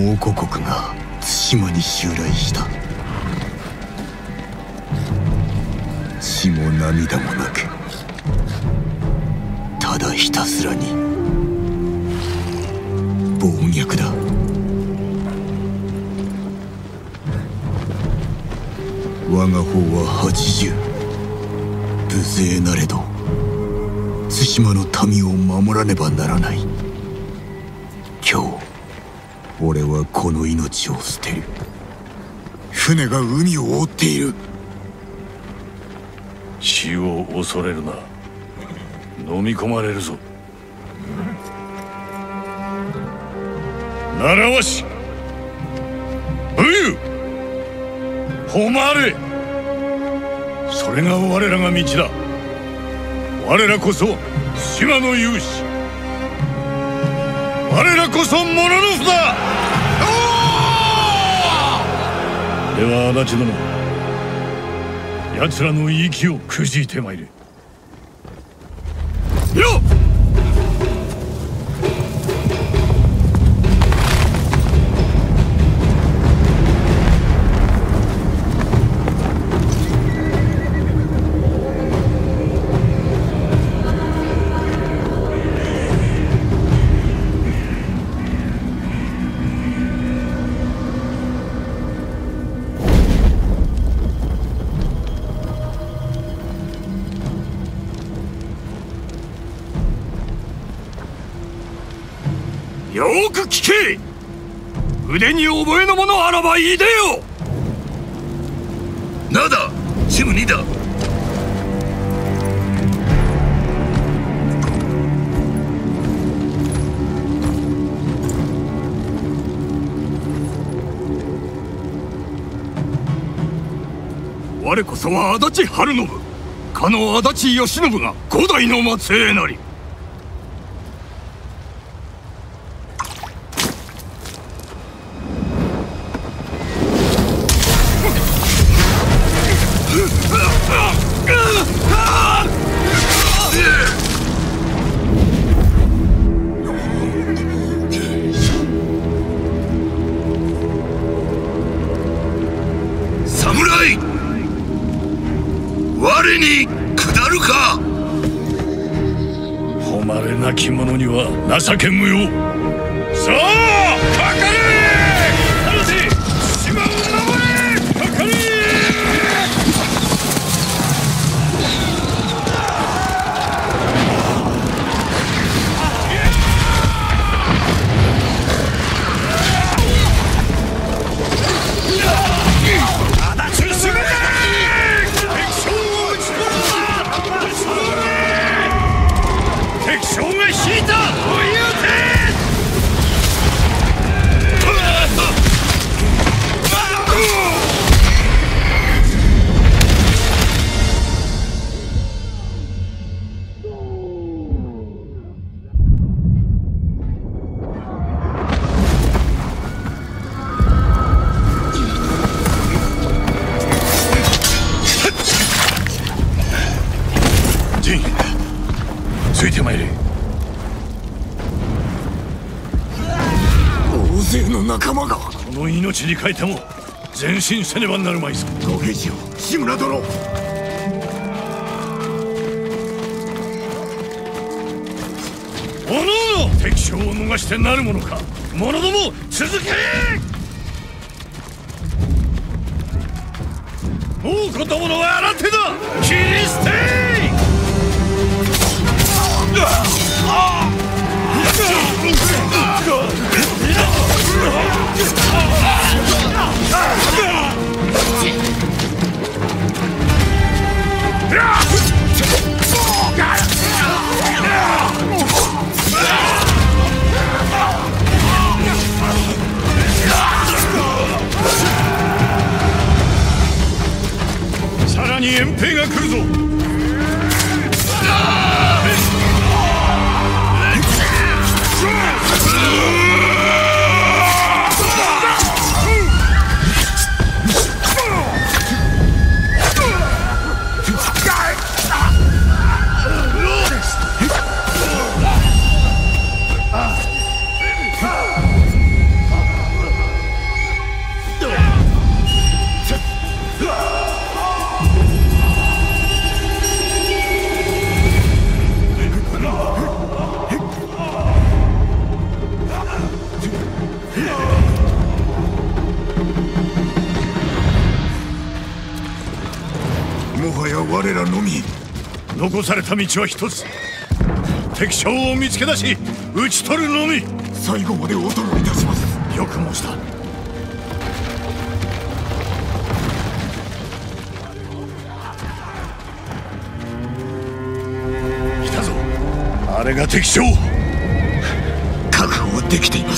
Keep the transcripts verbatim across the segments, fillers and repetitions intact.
の王国が対馬に襲来した。血も涙もなく、ただひたすらに暴虐だ。我が方は八十、無勢なれど対馬の民を守らねばならない。今日俺はこの命を捨てる。船が海を覆っている。 死を恐れるな。飲み込まれるぞ。習わし、武勇、誉れ、それが我らが道だ。我らこそ島の勇士、我らこそモノノフだ。では足立殿、奴らの息をくじいてまいれ。よっ！よーく聞け！腕に覚えのものあらばいでよ！ なだ、すぐにだ。 我こそは足立晴信、かの足立義信が五代の末裔なり。 侍！我に下るか！ 誉れなき者には情け無用。さあかかれ！主島を守れ！かかれ！ついてまいれ。 大勢の仲間が。 この命に代えても前進せねばなるまいぞ。 ご兵士よ、志村殿。 おのおの敵将を逃してなるものか。者ども続け！王子どものは新手だ。切り捨て！さらに援兵が来るぞ。 残された道は一つ。敵将を見つけ出し討ち取るのみ。 最後までお供いたします。 よく申した。来たぞ、あれが敵将。 確保できています。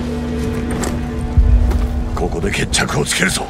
ここで決着をつけるぞ。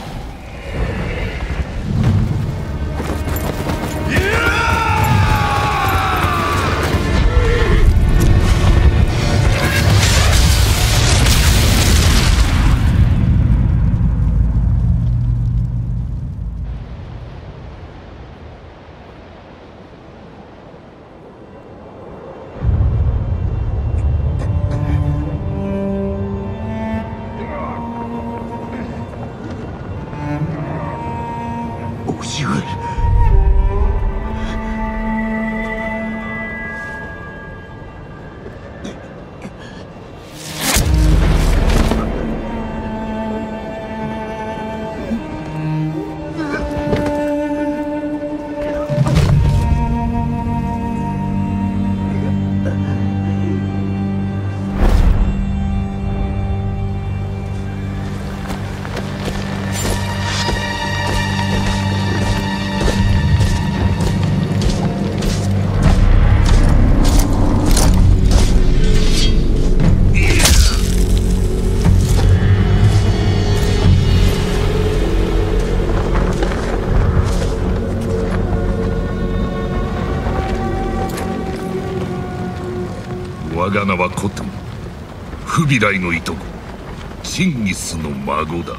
我が名はコトゥン、フビライのいとこ、チンギスの孫だ。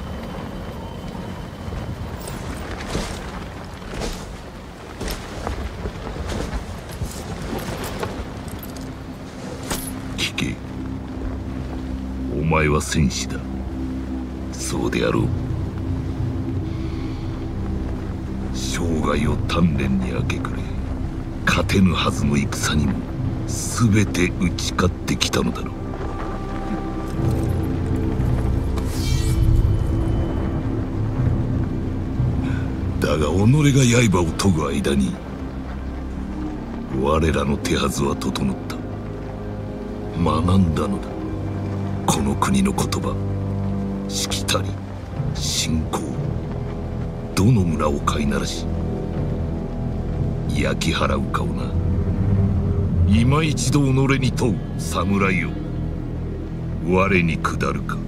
聞け、お前は戦士だ。そうであろう。生涯を鍛錬に明け暮れ、勝てぬはずの戦にも全て打ち勝ってきたのだろう。だが己が刃を研ぐ間に我らの手はずは整った。学んだのだ、この国の言葉、しきたり信仰。どの村を飼いならし焼き払うかをな。今一度己に問う侍よ、我に下るか。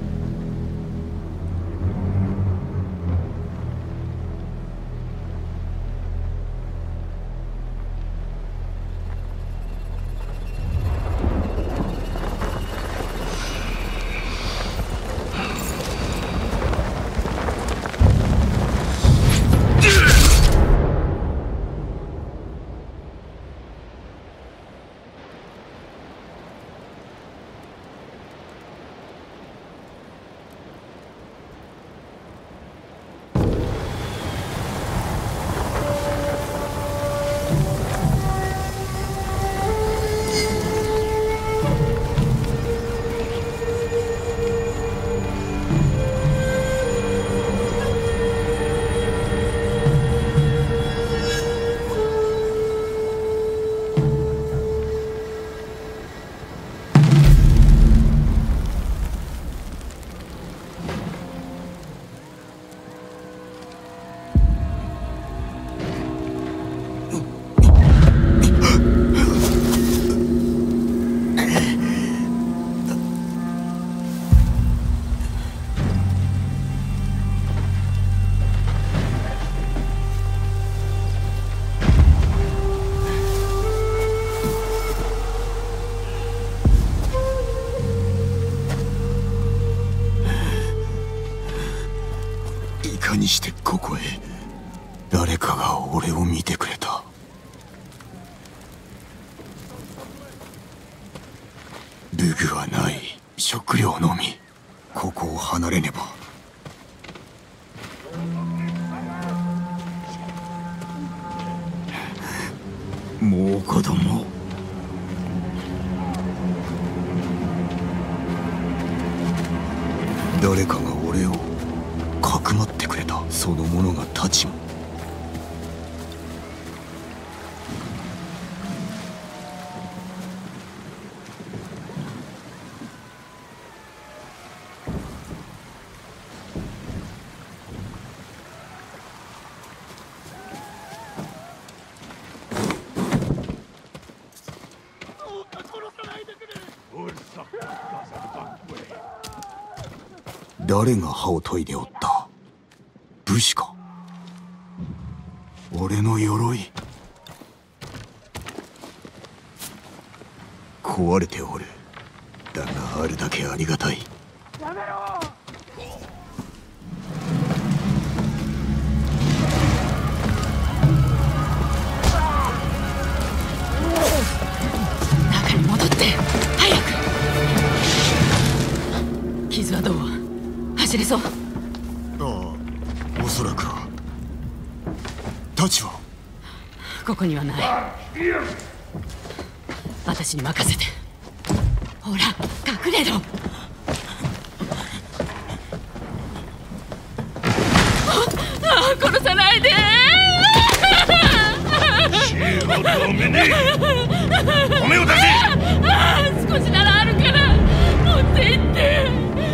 にしてここへ誰かが俺を見てくれた。武具はない、食料のみ。ここを離れねば。もう子供、誰かが俺をかくまってくれた。その者が太刀も誰が歯を研いでおった？武士か？俺の鎧壊れておる。だがあるだけありがたい。やめろ！ 中に戻って早く。傷はどう？走れそう？ ああ、おそらくは。太刀は？ ここにはない。私に任せて。ほら隠れろ。ああ、殺さないで。 知恵はダメね。米を出せ。 少しならあるから持って行って。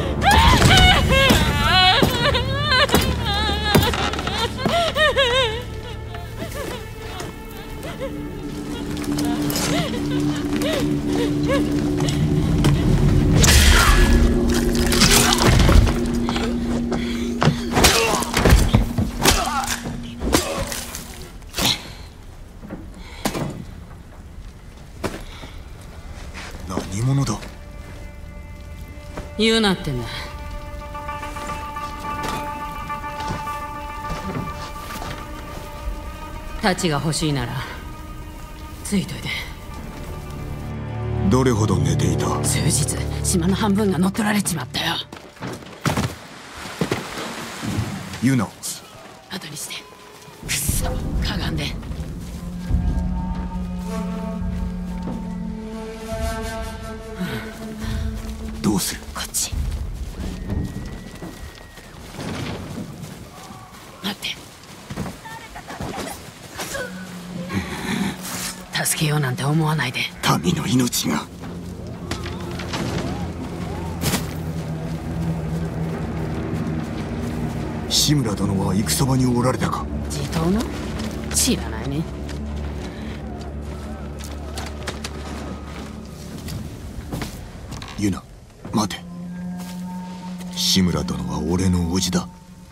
何者だ？ 言うなってんだ。太刀が欲しいならついといて。 どれほど寝ていた？ 数日、島の半分が乗っ取られちまったよ。 ユナ。 後にして。くっそ、かがんで。 どうする？ こっち。待って。助けようなんて思わないで。 民の命が。志村殿は戦場におられたか？ 地頭の？知らないね。 ユナ、待て。志村殿は俺の叔父だ。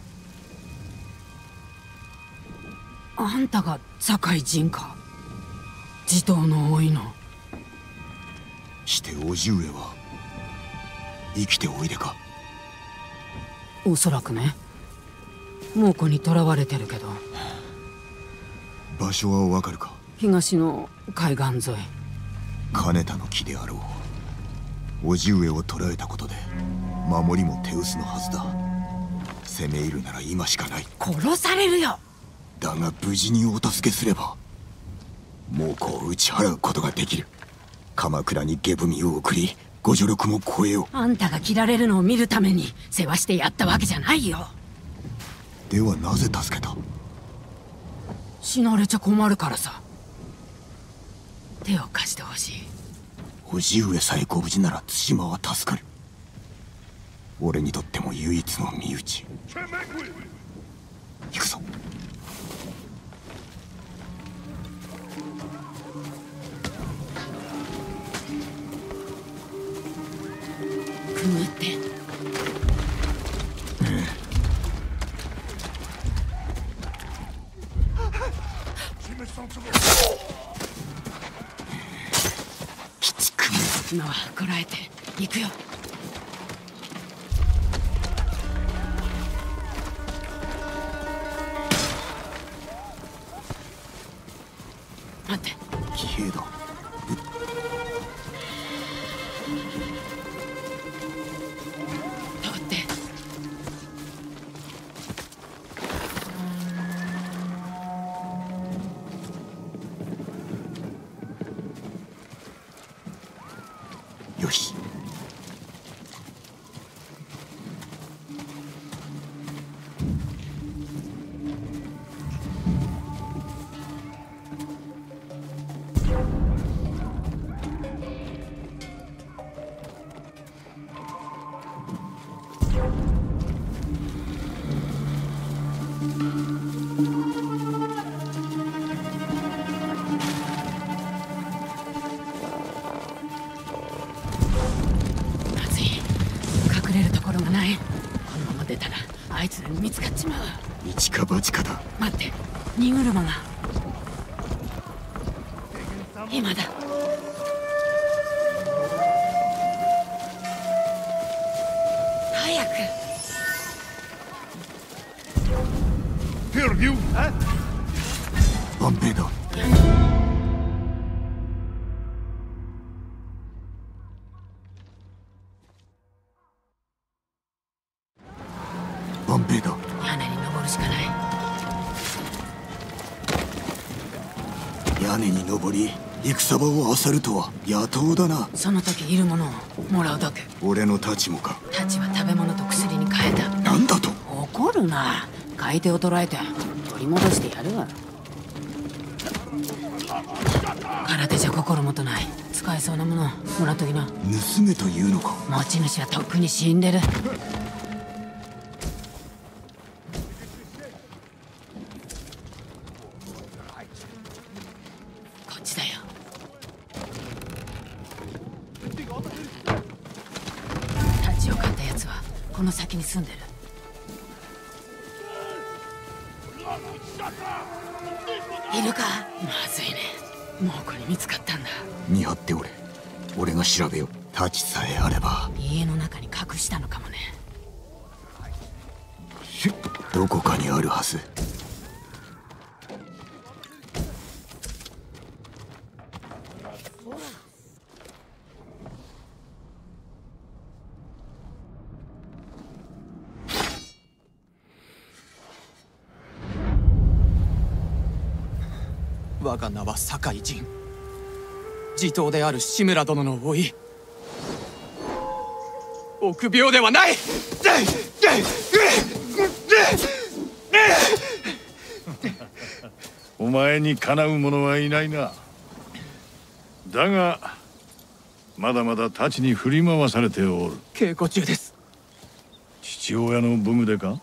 あんたが堺人か？地頭の甥の。 して叔父上は生きておいでか？ おそらくね。猛虎に囚われてるけど。 場所はわかるか？ 東の海岸沿い。 金田の木であろう。叔父上を捕らえたことで守りも手薄のはずだ。攻め入るなら今しかない。 殺されるよ。 だが無事にお助けすれば猛虎を打ち払うことができる。鎌倉に下踏みを送りご助力も超えよう。 あんたが切られるのを見るために世話してやったわけじゃないよ。 ではなぜ助けた？ 死なれちゃ困るからさ。手を貸してほしい。 叔父上さえご無事なら対馬は助かる。俺にとっても唯一の身内。行くぞ。 くぐって。今はこらえて行くよ。待って。 騎兵だ。 通って。 よし。 あいつらに見つかっちまう。 一か八かだ。 待って、荷車が今だ。早く。 Perdiu! 万兵だ。万兵だ。 屋根に登るしかない。 屋根に登り戦場を漁るとは野党だな。 その時いるものをもらうだけ。 俺の太刀もか。 太刀は食べ物と薬に変えた。 なんだと。 怒るな。買い手を捕らえて取り戻してやるわ。空手じゃ心もとない。使えそうなものもらっときな。 盗めというのか。 持ち主はとっくに死んでる。こっちだよ。太刀を買ったやつはこの先に住んでる。いるか。まずいね。もうこれ見つかったんだ。 見張っておれ。俺が調べよう。太刀さえあれば。 家の中に隠したのかもね。 どこかにあるはず。 我が名は酒井仁。地頭である志村殿の甥い。臆病ではない。 お前にかなう者はいないな。だがまだまだ太刀に振り回されておる。 稽古中です。 父親の武具でか。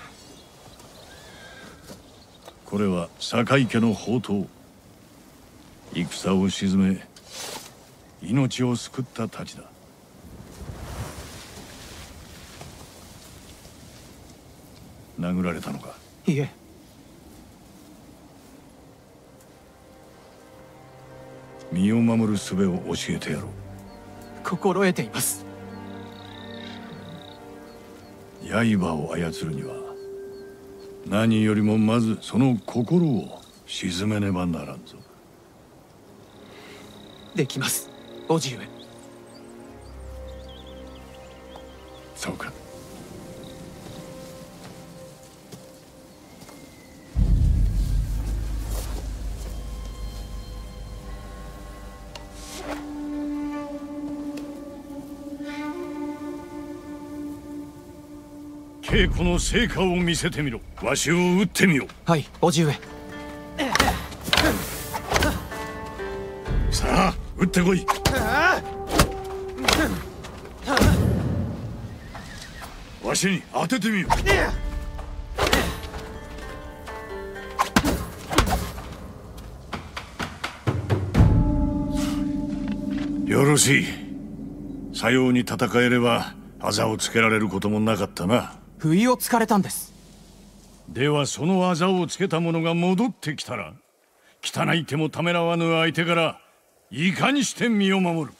これは酒井家の宝刀。戦を鎮め命を救った太刀だ。殴られたのか。 いえ。 身を守る術を教えてやろう。 心得ています。 刃を操るには何よりもまずその心を鎮めねばならんぞ。 できます、叔父上。 そうか。稽古の成果を見せてみろ。わしを撃ってみよ。 はい、叔父上。 さあ撃ってこい。わしに当ててみよ。よろしい。さように戦えればあざをつけられることもなかったな。 不意をつかれたんです。 ではそのあざをつけた者が戻ってきたら、汚い手もためらわぬ相手からいかにして身を守る。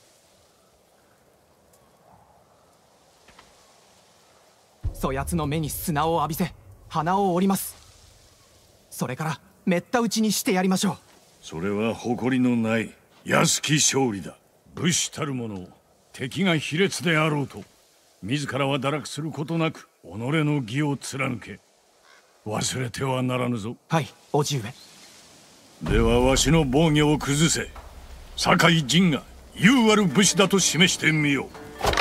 そやつの目に砂を浴びせ鼻を折ります。それからめった打ちにしてやりましょう。それは誇りのない安き勝利だ。武士たる者、敵が卑劣であろうと自らは堕落することなく己の義を貫け。忘れてはならぬぞ。 はい、叔父上。ではわしの防御を崩せ。酒井仁が勇ある武士だと示してみよう。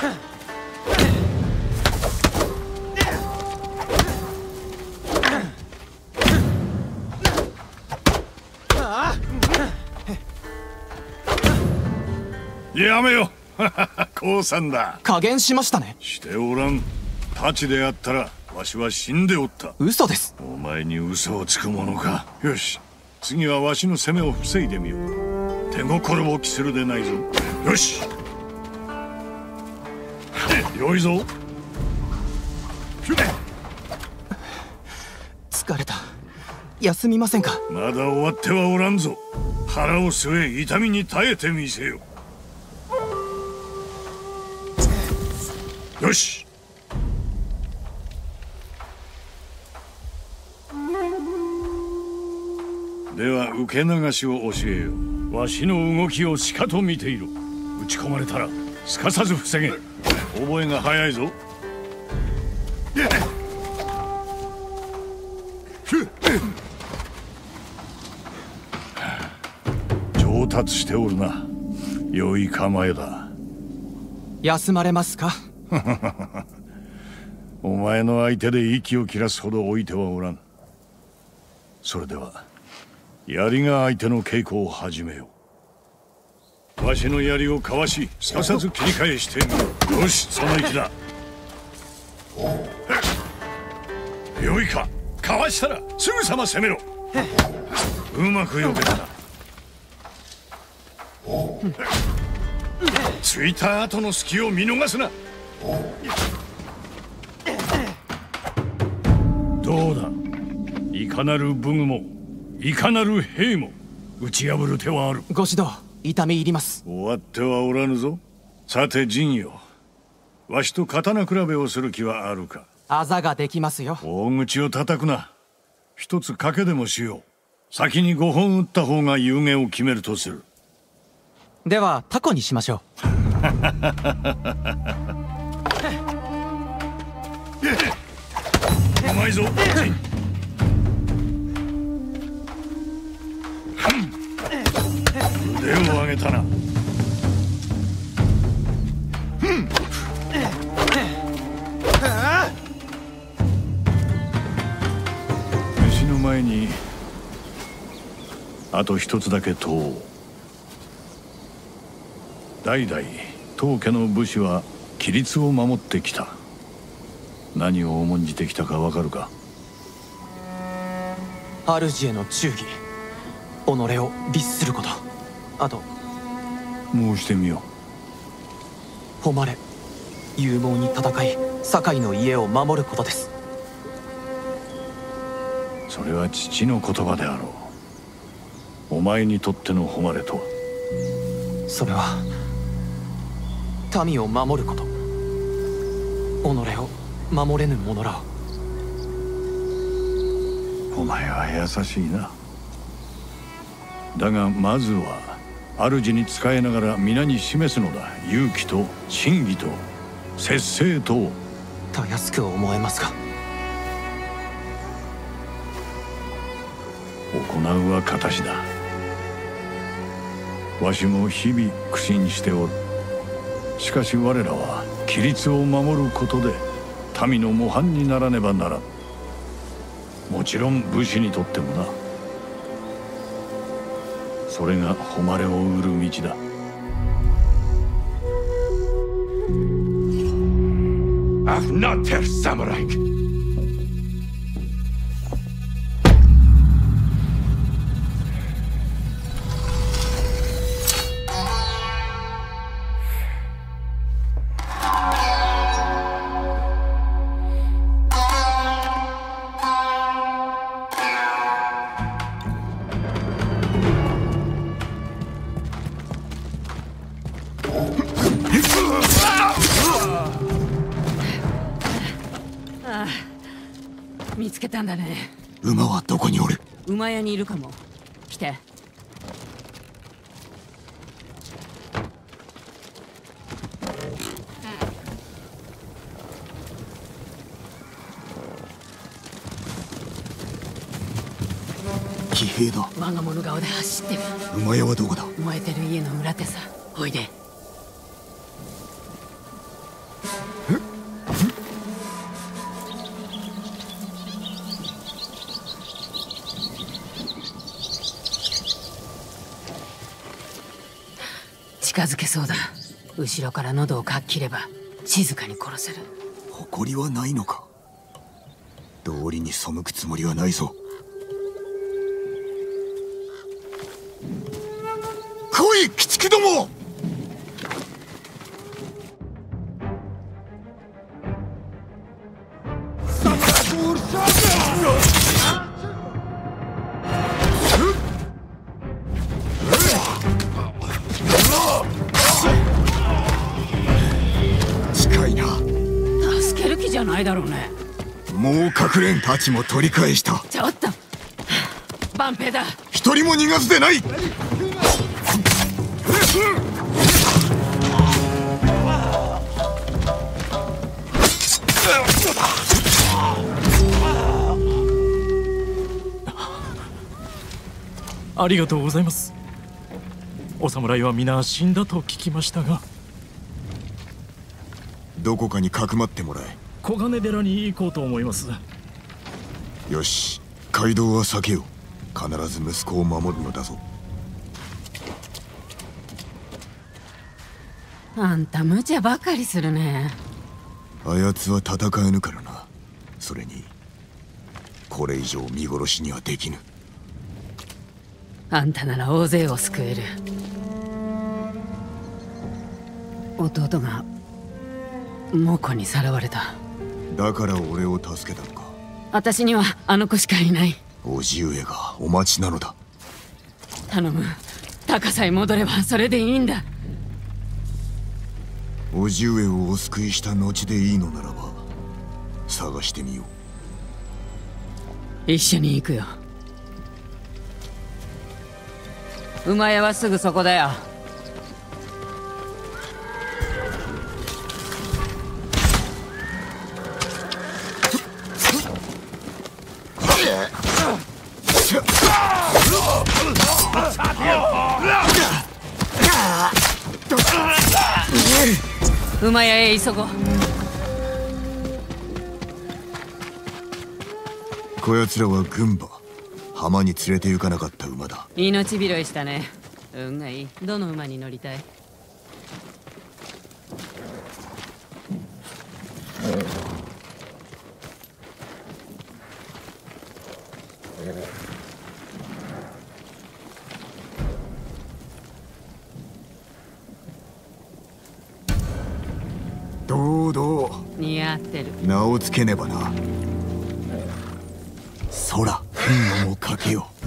やめよ。降参だ。 加減しましたね。 しておらん。太刀であったらわしは死んでおった。 嘘です。 お前に嘘をつくものか。よし、次はわしの攻めを防いでみよう。手心を期するでないぞ。よし、よいぞ。 疲れた。休みませんか？ まだ終わってはおらんぞ。腹を据え痛みに耐えてみせよ。よし。では受け流しを教えよう。わしの動きをしかと見ていろ。打ち込まれたらすかさず防げ。覚えが早いぞ。上達しておるな。良い構えだ。 休まれますか？ お前の相手で息を切らすほど置いてはおらん。それでは槍が相手の稽古を始めよう。わしの槍をかわしすかさず切り返してみろ。よし、その息だ。よいか。かわしたらすぐさま攻めろ。うまく避けたな。ついた後の隙を見逃すな。どうだ。いかなる武具もいかなる兵も打ち破る手はある。 ご指導痛み入ります。 終わってはおらぬぞ。さて陣よ、わしと刀比べをする気はあるか？ あざができますよ。 大口を叩くな。一つ賭けでもしよう。先にごほん打った方が有言を決めるとする。 ではタコにしましょう。 うまいぞ。腕を上げたな。飯の前にあと一つだけ問おう。代々当家の武士は規律を守ってきた。何を重んじてきたかわかるか？ 主への忠義、己を律すること、あと申してみよ誉れ、勇猛に戦い堺の家を守ることです。 う。それは父の言葉であろう。お前にとっての誉れとは？ それは民を守ること、己を守れぬ者らを。 お前は優しいな。だがまずは主に仕えながら皆に示すのだ。勇気と真偽と節制と。 たやすく思えますが。 行うは形だ。わしも日々苦心しておる。しかし我らは規律を守ることで民の模範にならねばならん。もちろん武士にとってもな。それが誉れを売る道だ。 Afnater Samurai! Ah. 見つけたんだね。 馬はどこにおる？ 馬屋にいるかも。来て。 騎兵だ。 我が物顔で走ってる。 馬屋はどこだ？ 燃えてる家の裏手さ。おいで。近づけそうだ。後ろから喉をかっ切れば静かに殺せる。 誇りはないのか？道理に背くつもりはないぞ。来い、鬼畜ども！さじゃないだろうね。 もう隠れんたちも取り返した。 ちょっと万平だ。 一人も逃がすでない。 ありがとうございます。お侍は皆死んだと聞きましたが。 どこかにかくまってもらえ。 小金寺に行こうと思います。 よし、街道は避けよう。必ず息子を守るのだぞ。 あんた無茶ばかりするね。 あやつは戦えぬからな。それにこれ以上見殺しにはできぬ。 あんたなら大勢を救える。弟が猛虎にさらわれた。 だから俺を助けたのか。 私にはあの子しかいない。 叔父上がお待ちなのだ。 頼む、高さへ戻ればそれでいいんだ。 叔父上をお救いした後でいいのならば探してみよう。一緒に行くよ。馬屋はすぐそこだよ。馬屋へ急ごう。 こやつらは軍馬。浜に連れて行かなかった馬だ。 命拾いしたね。運がいい。どの馬に乗りたい？ どうどう似合ってる。 名をつけねばな。空運をかけよう。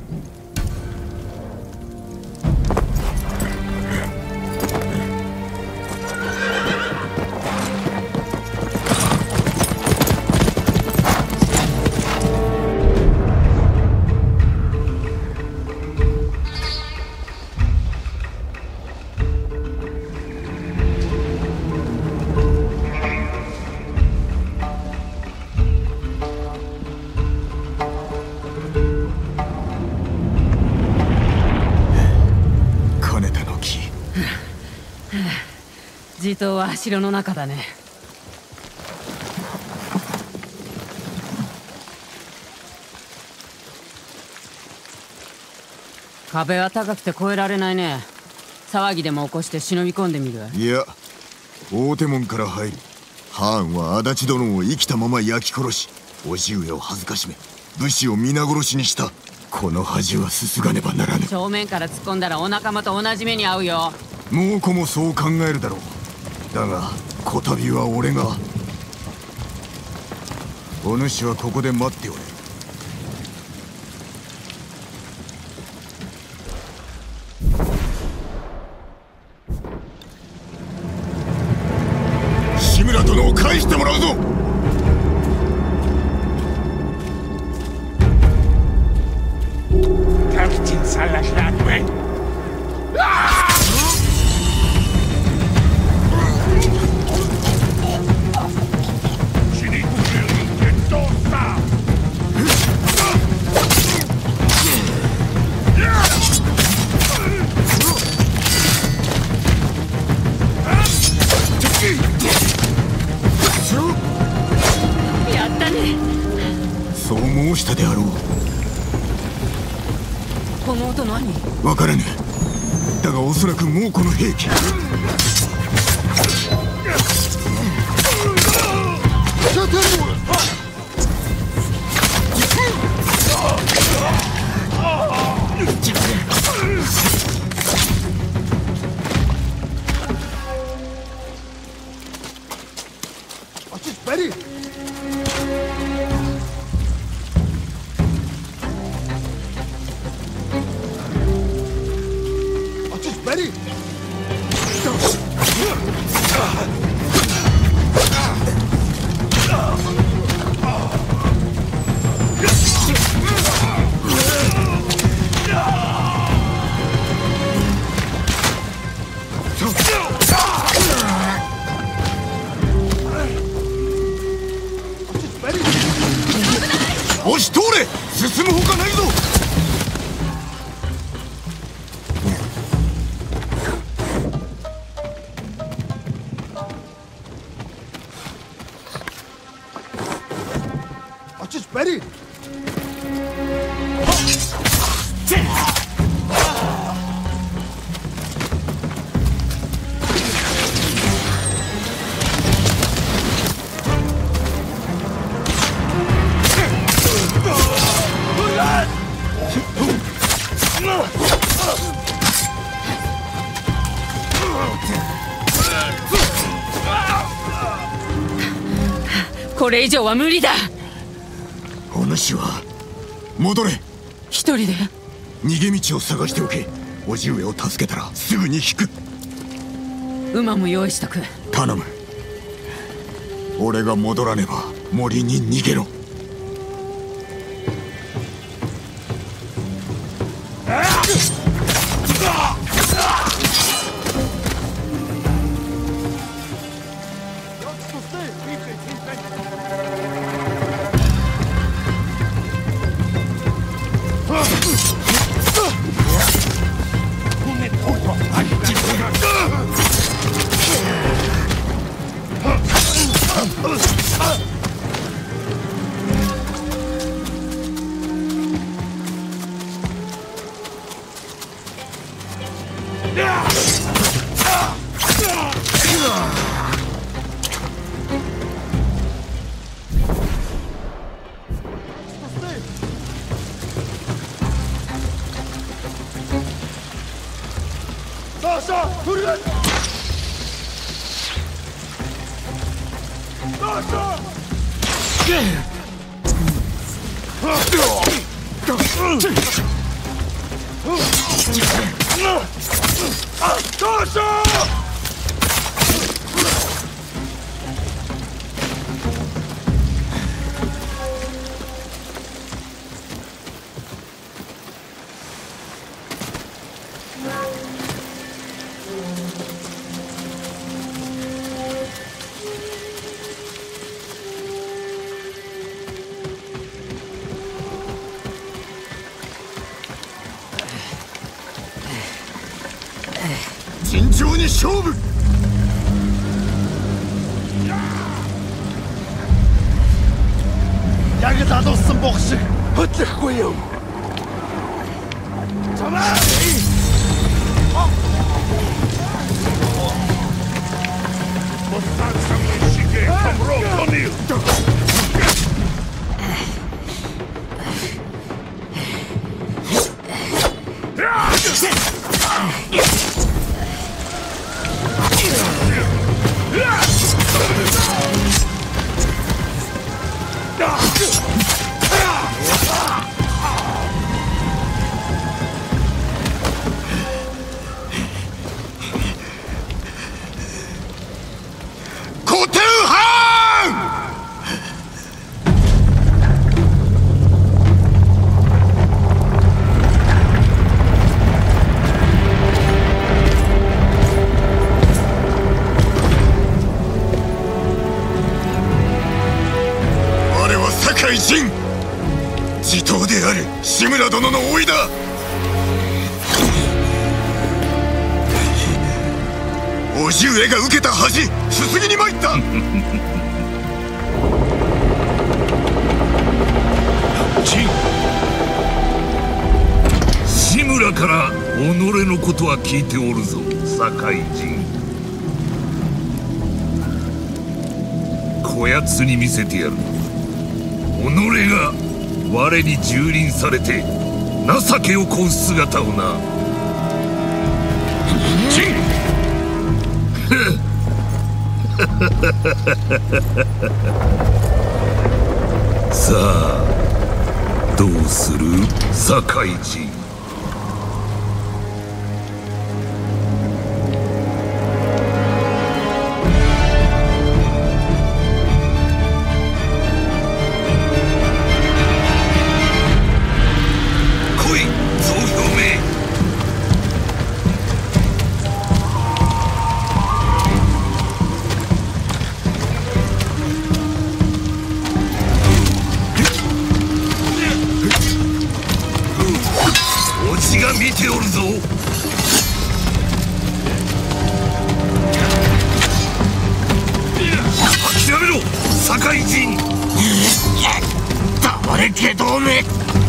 地頭は城の中だね。壁は高くて越えられないね。騒ぎでも起こして忍び込んでみる。 いや、大手門から入り、ハーンは足立殿を生きたまま焼き殺し、叔父上を恥ずかしめ、武士を皆殺しにした。この恥はすすがねばならぬ。 正面から突っ込んだらお仲間と同じ目に遭うよ。 猛虎もそう考えるだろう。だがこたびは俺が。お主はここで待っておれ。志村殿を返してもらうぞ。 Captain Salahadway. そう申したであろう。 この音何？ 分からぬ。だがおそらく猛虎の兵器。 し通れ。進むほかないぞ。 これ以上は無理だ。 お主は戻れ。 一人で逃げ道を探しておけ。叔父上を助けたらすぐに引く。 馬も用意しとく。 頼む。俺が戻らねば森に逃げろ。尋常に勝負。 Jagda dos Samboxi, Hutchquio. Tamari! Mossad Samishike, Kamro, Konil. 地頭である志村殿の甥いだ。叔父上が受けた恥、すすぎに参った。 志村から己のことは聞いておるぞ、堺人。こやつに見せてやる。己が我に蹂躙されて情けをこう姿をな。チンさあどうする堺人。 界人。 黙れ外道め。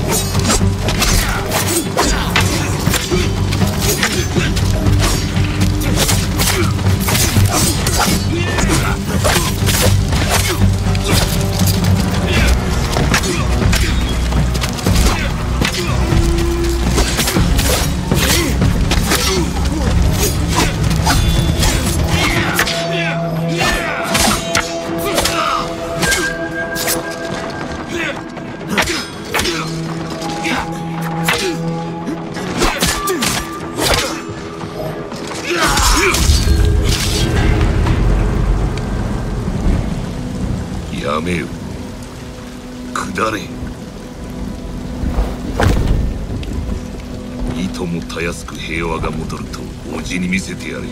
やめよ。下れ。いともたやすく平和が戻るとおじに見せてやれ。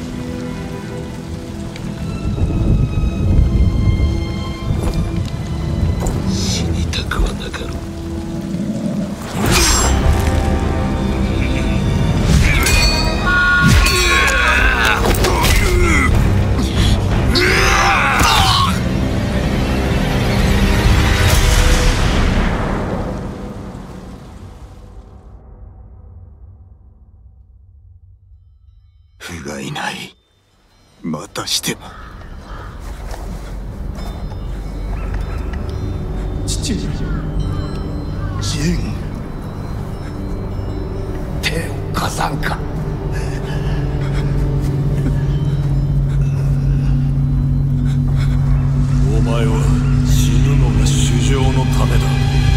死にたくはなかろう。 不甲斐ない。またしても。 父上。 ジン、手を貸さんか。 お前は死ぬのが主情のためだ。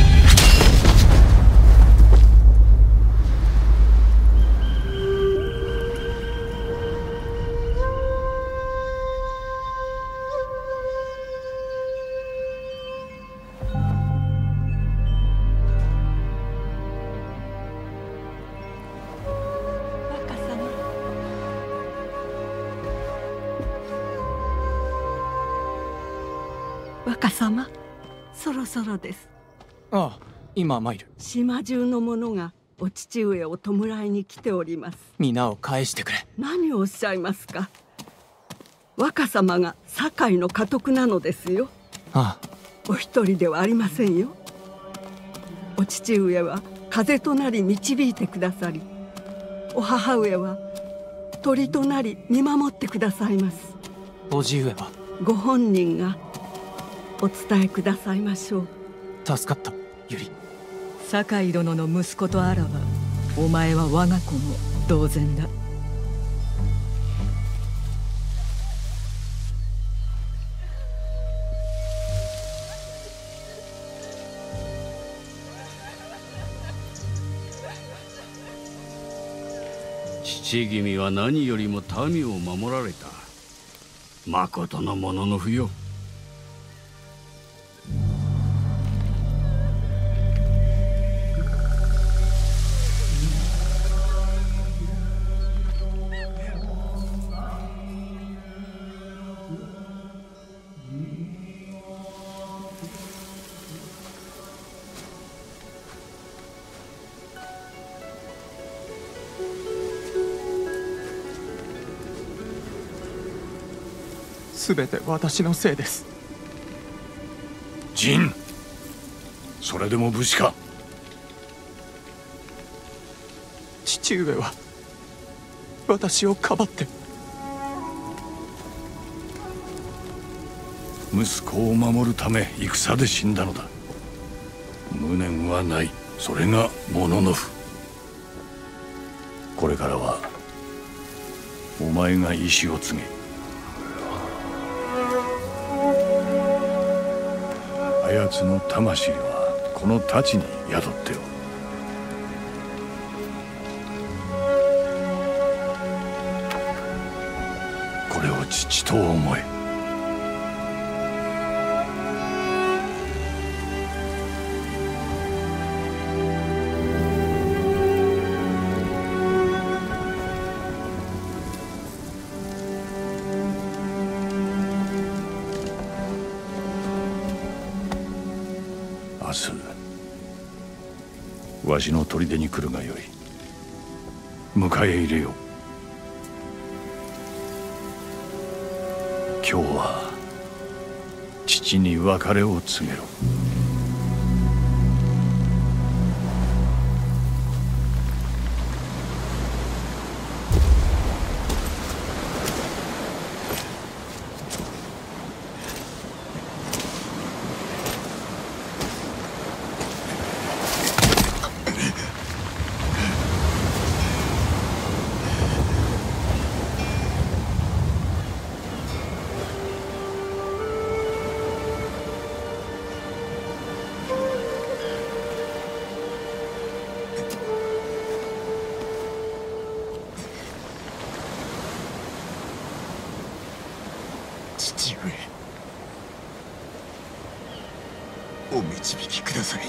若様、そろそろです。 ああ、今参る。 島中の者がお父上を弔いに来ております。 皆を返してくれ。 何をおっしゃいますか。若様が堺の家督なのですよ。 ああ、 お一人ではありませんよ。お父上は風となり導いてくださり、お母上は鳥となり見守ってくださいます。 おじ上はご本人がお伝えくださいましょう。 助かった、ゆり。 堺殿の息子とあらば、お前は我が子も同然だ。 父君は何よりも民を守られた。まことのものの不よ。 すべて私のせいです。 ジン、それでも武士か。 父上は私をかばって。 息子を守るため戦で死んだのだ。無念はない。それがモノノフ。これからはお前が意志を告げ、あやつの魂はこの太刀に宿っておる。これを父と思え。明日わしの砦に来るがよい。迎え入れよう。今日は父に別れを告げろ。 父上、お導きください。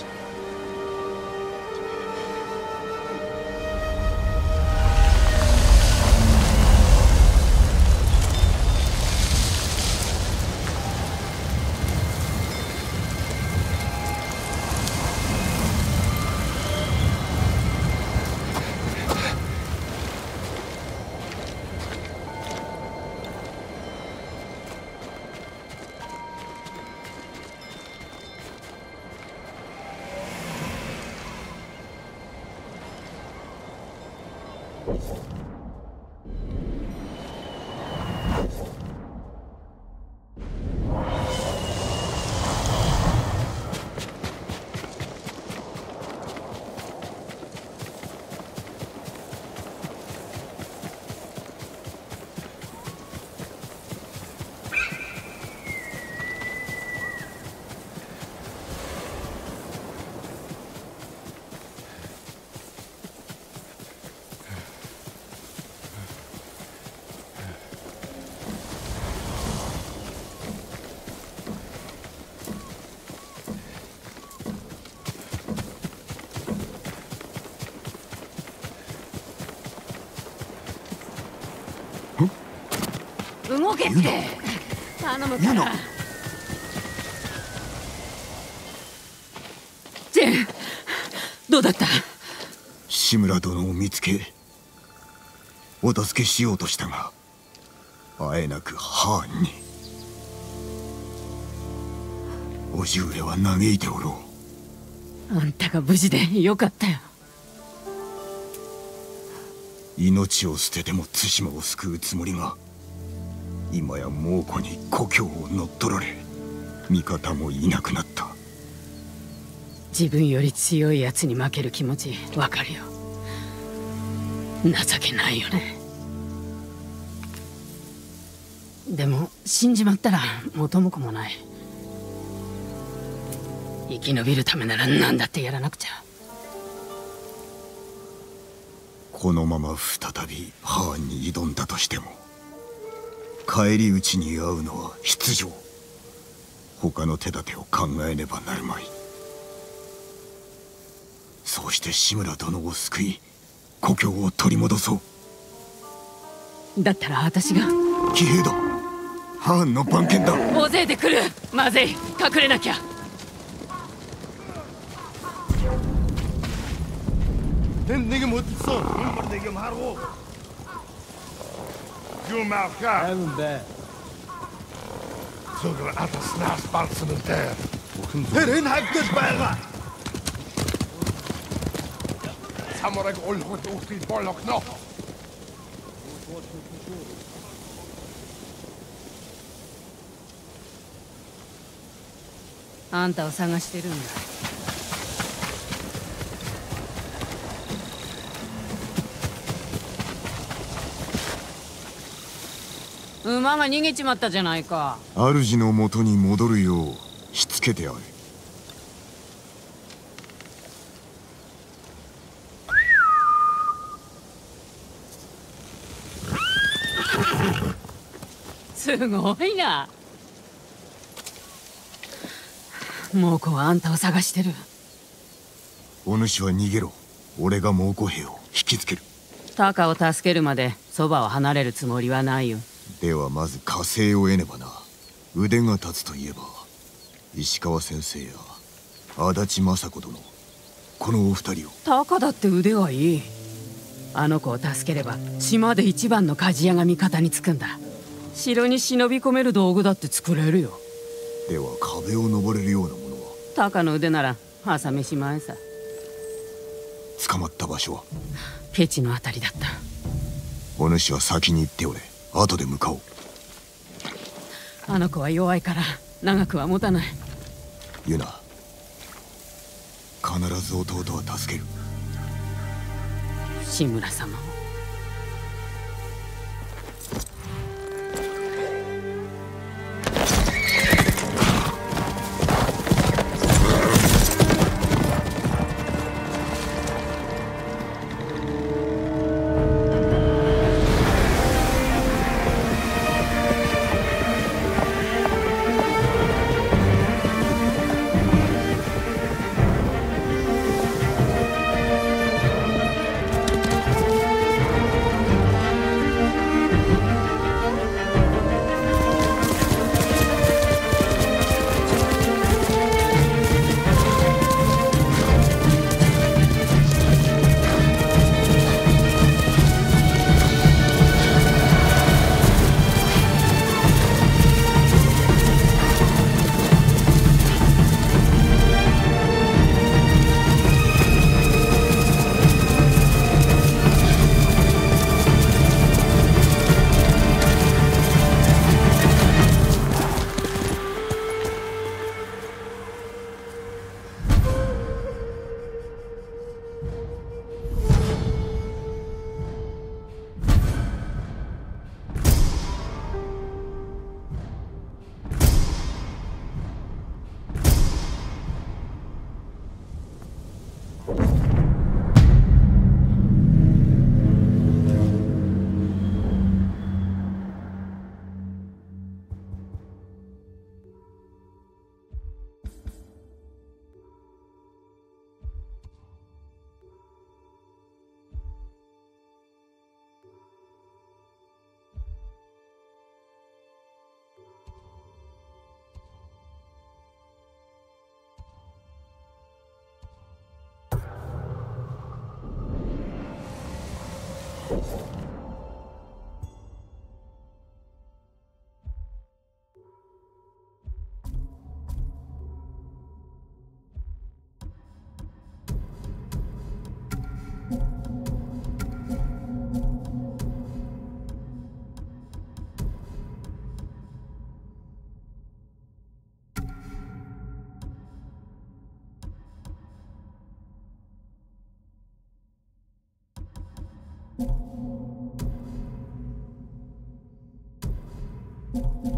動けって頼むから。ジェン、どうだった？ 志村殿を見つけお助けしようとしたが、あえなくハーンに。叔父上は嘆いておろう。あんたが無事でよかったよ。 命を捨てても対馬を救うつもりが、今や猛虎に故郷を乗っ取られ、味方もいなくなった。 自分より強いやつに負ける気持ちわかるよ。情けないよね。でも死んじまったら元も子もない。生き延びるためなら何だってやらなくちゃ。 このまま再びハーンに挑んだとしても、返り討ちに遭うのは必定。他の手立てを考えねばなるまい。そうして志村殿を救い、故郷を取り戻そう。 だったら私が。 騎兵だ。ハーンの番犬だ。 大勢で来る。まずい、隠れなきゃ。 Нэг юм хөдөлсөн. Ямар нэг юм харгуу. Юу маахаа? Амин бай. Зөвхөн атаснаас балсан үнтэй. Тэр энэ хавьд байгаа. Самураг олхот устгий болгоно. Аんたを探してるんだ。馬が逃げちまったじゃないか。 主の元に戻るようしつけてある。 すごいな。猛虎はあんたを探してる。 お主は逃げろ。俺が猛虎兵を引きつける。 タカを助けるまでそばを離れるつもりはないよ。 ではまず加勢を得ねばな。腕が立つといえば石川先生や足立雅子殿、このお二人を。 タカだって腕はいい。あの子を助ければ島で一番の鍛冶屋が味方につくんだ。城に忍び込める道具だって作れるよ。 では壁を登れるようなものは？ 鷹の腕なら朝飯前さ。 捕まった場所は？ ケチのあたりだった。 お主は先に行っておれ。後で向かおう。 あの子は弱いから長くは持たない。 ユナ、必ず弟は助ける。 志村様も。 you